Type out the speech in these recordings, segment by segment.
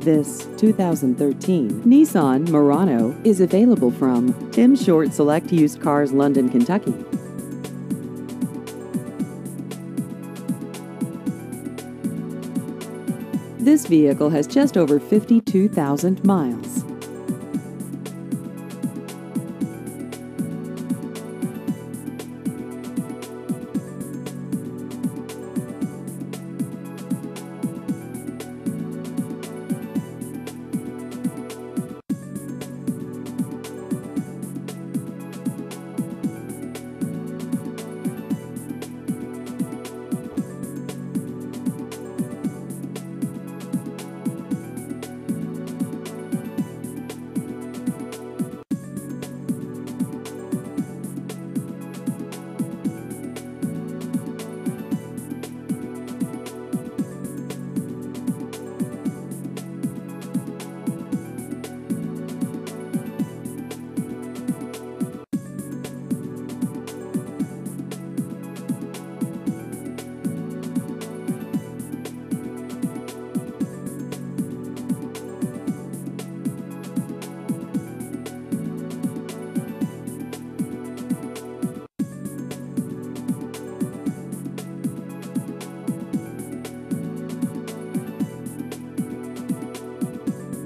This 2013 Nissan Murano is available from Tim Short Select Used Cars, London, Kentucky. This vehicle has just over 52,000 miles.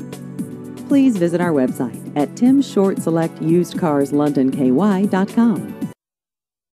Please visit our website at timshortselectusedcarslondonky.com.